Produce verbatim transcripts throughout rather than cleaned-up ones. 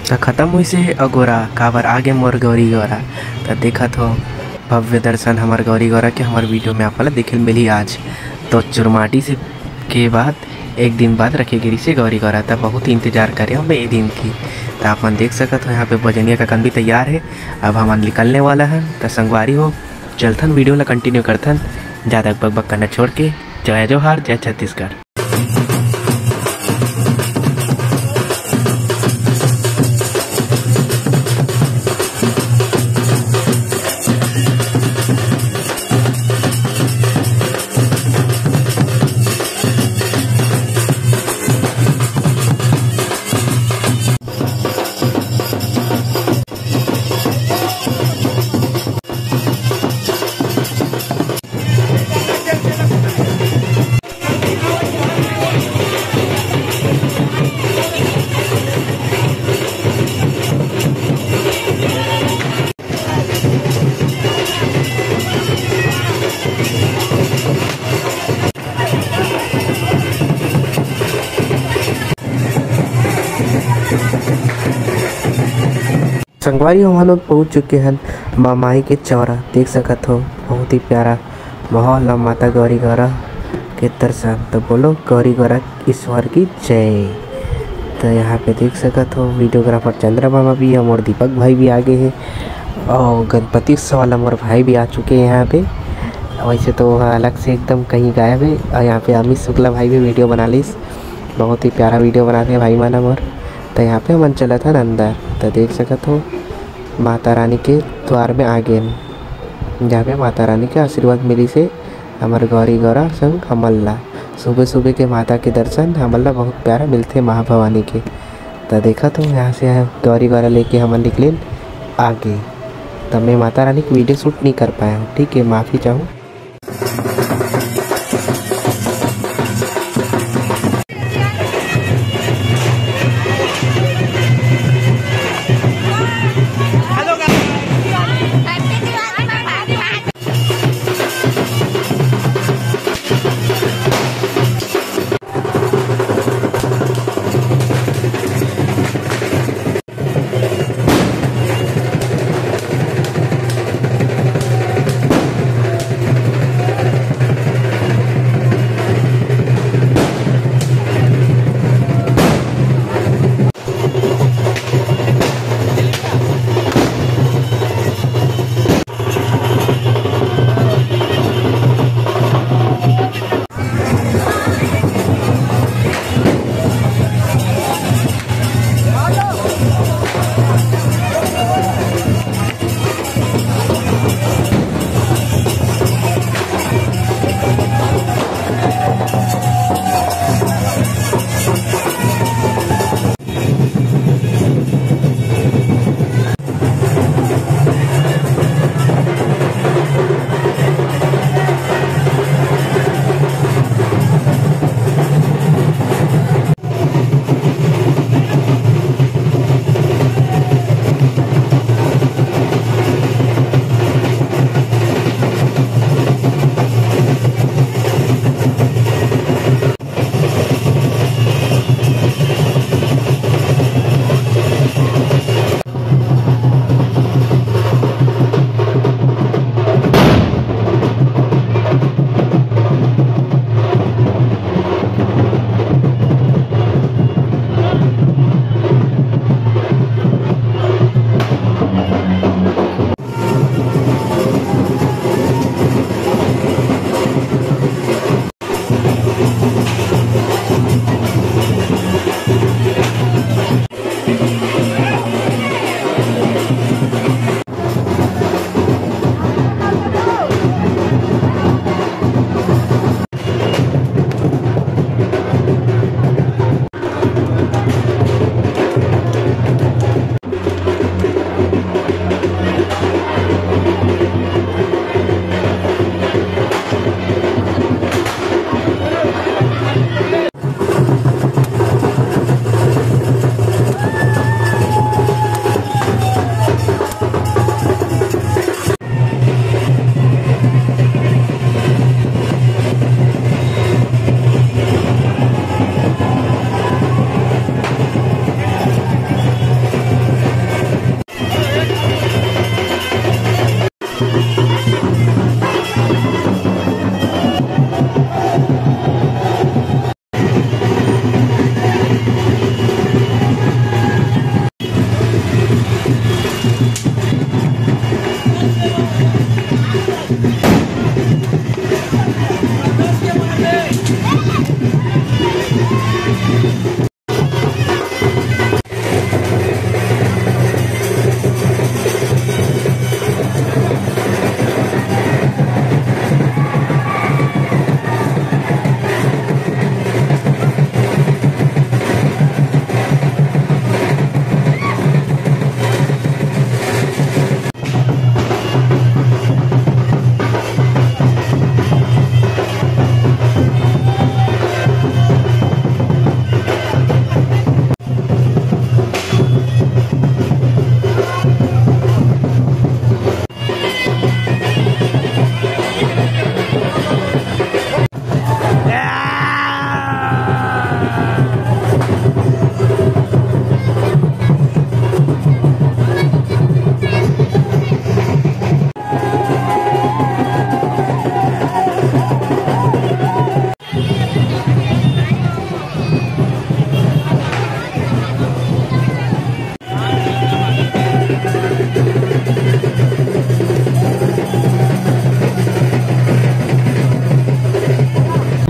त खत्म हुई से अगोरा काबर आगे मोर गौरी गौरा। त देखत हो भव्य दर्शन हमार गौरी गौरा के हमार वीडियो में आपला देखे मिली आज। तो चुरमाटी से के बाद एक दिन बाद रखे गिरी से गौरी गौरा। तब बहुत इंतजार करे हम ये दिन की। तो आप मन देख सकत हो यहाँ पे भजनिया का कन भी तैयार है। अब हम निकलने वाला है। तो संगवारी हो चलथन वीडियो ला कंटिन्यू करथन, ज़्यादा बक बक करना छोड़ के। जय जोहार, जय छत्तीसगढ़। संगवारी हम लोग पहुँच चुके हैं माँ माई के चौरा। देख सकत हो बहुत ही प्यारा माहौल है माता गौरी गौरा के दर्शन। तो बोलो गौरी गौरा ईश्वर की जय। तो यहाँ पे देख सकत हो वीडियोग्राफर चंद्रमा भी है और दीपक भाई भी आगे है और गणपति उत्सव वाला मोर भाई भी आ चुके हैं यहाँ पे। वैसे तो वह अलग से एकदम कहीं गायब है। और यहाँ पे अमित शुक्ला भाई भी वीडियो बना ली, बहुत ही प्यारा वीडियो बनाते हैं भाई माना मोर। तो यहाँ पे मन चला था अंदर। तो देख सकत हो माता रानी के द्वार में आगे जहाँ पे माता रानी के आशीर्वाद मिली से हमारे गौरी गौरा संग हमल्ला। सुबह सुबह के माता के दर्शन हमल्ला बहुत प्यारा मिलते महाभवानी के। तो देखा तो यहाँ से गौरी गौरा लेके हम निकले आगे। तब मैं माता रानी की वीडियो शूट नहीं कर पाया हूँ, ठीक है, माफ़ी चाहूँ।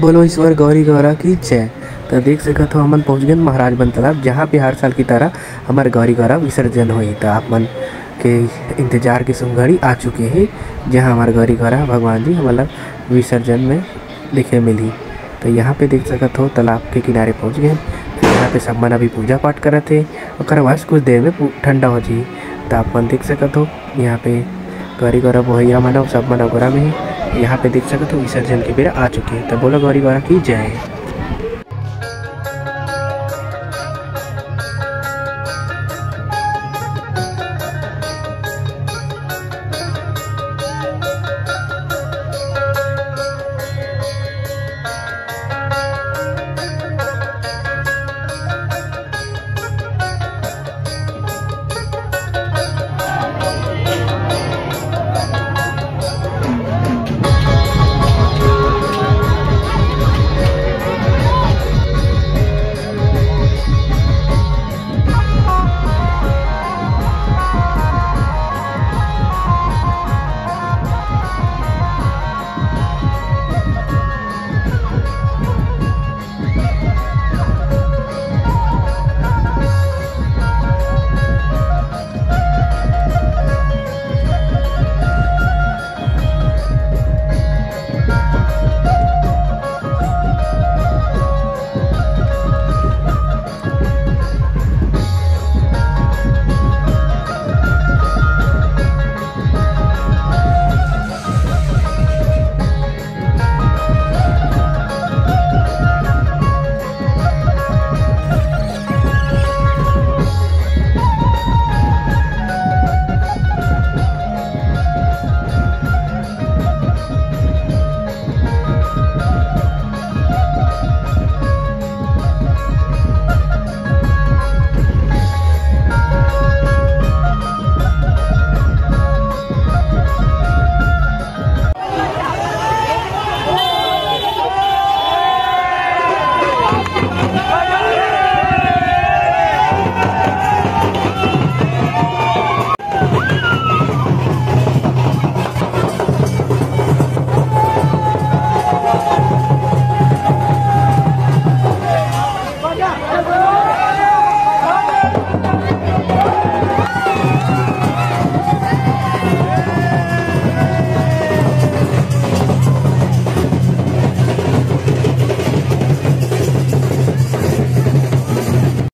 बोलो ईश्वर गौरी गौरा की जय। तो देख सकत हो हमन पहुँच गए महाराज बन तालाब, जहाँ पे हर साल की तरह हमारे गौरी गौरा विसर्जन हुई। तो आप मन के इंतजार के घड़ी आ चुके हैं, जहाँ हमारे गौरी गौरा भगवान जी मतलब विसर्जन में दिखे मिली। तो यहाँ पे देख सकत हो तालाब के किनारे पहुँच गए। यहाँ पे सब मन अभी पूजा पाठ करत थे, और बस कुछ देर में ठंडा हो जी। तो आप मन देख सकत हो यहाँ पे गौरी गौरा भैया मन सब मन गोरा में यहाँ पे देख सकते हो विसर्जन के बेरा आ चुके हैं। तो बोलो गौरी गौरा की जय।